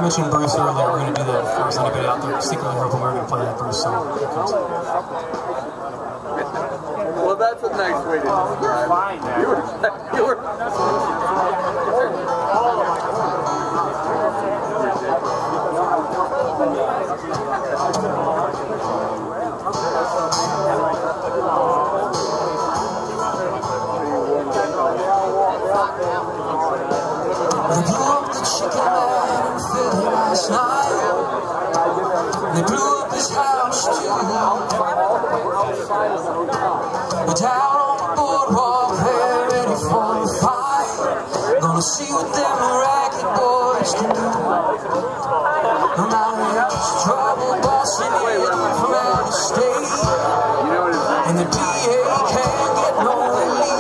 mentioned Bruce earlier. We're going to do that. If there's anybody out there secretly hoping we're going to play that Bruce song. Well, that's a nice way to describe it. You were They blew up the chicken man in Philly last night. They blew up his house too. We're down on the boardwalk, they're ready for a fight. Gonna see what them racket boys can do. No matter it's trouble bossing in from out of state, and the DA can't get no relief.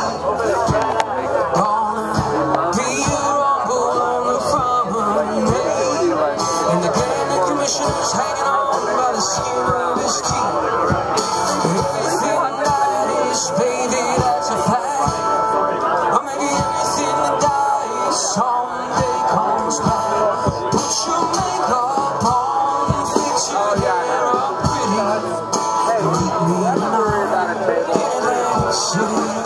Commissioner's hanging on by the skin of his teeth. Everything that is, baby, that's a fact. Or maybe everything that dies someday comes back. Put your makeup on and fix your hair up pretty. Meet me tonight in Atlantic City.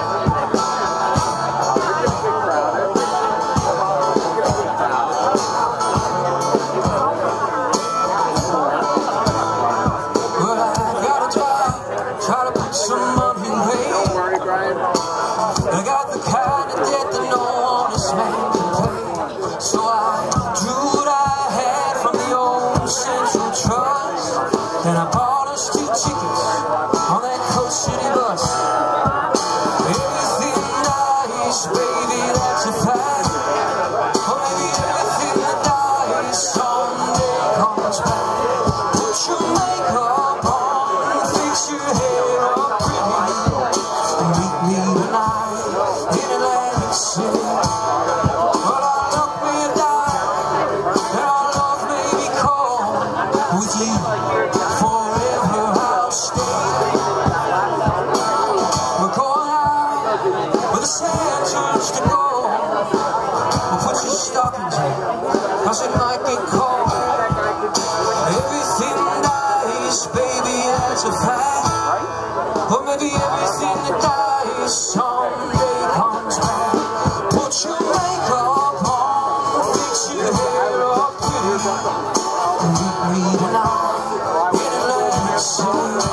I got the kind of debt that no honest man can pay. So I drew what I had from the old Central Trust. Then I bought us 2 tickets on that Coast City bus. Everything dies, baby, that's a fact. Or maybe everything that dies someday comes back. Put your makeup on, fix your hair up pretty. Meet me tonight in Atlantic City. Well, I look me a dime, and our love may be cold. With you forever I'll stay. We're going out where the sand turns to gold. We'll put your stockings in, 'cause it might be cold. Everything dies, baby, that's a fact. Or maybe everything that dies someday comes back. Put your makeup on, fix your hair up pretty. Meet me tonight in Atlantic City.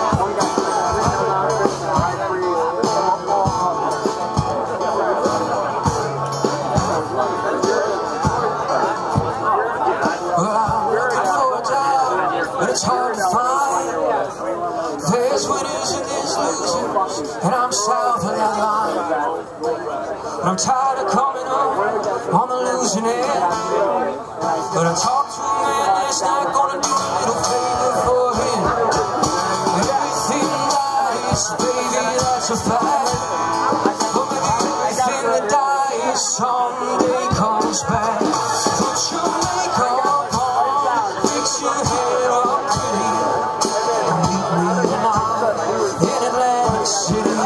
Well, I'm looking for a job, but it's hard to find. There's winners and there's losers, and I'm south of that line. But I'm tired of coming up on the losing end. But I talked to a man last night, gonna do a little favor for him. Everything dies, baby, that's a fact. But maybe everything that dies someday comes back. Put your makeup on, fix your hair up pretty. Meet me tonight in Atlantic City.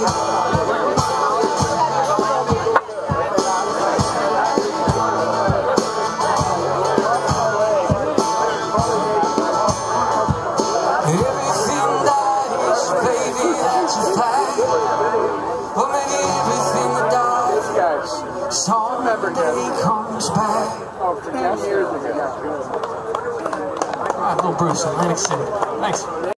Everything dies, baby, that's a fact. Or maybe everything that dies someday comes back. All right, little Bruce, Atlantic City. Thanks.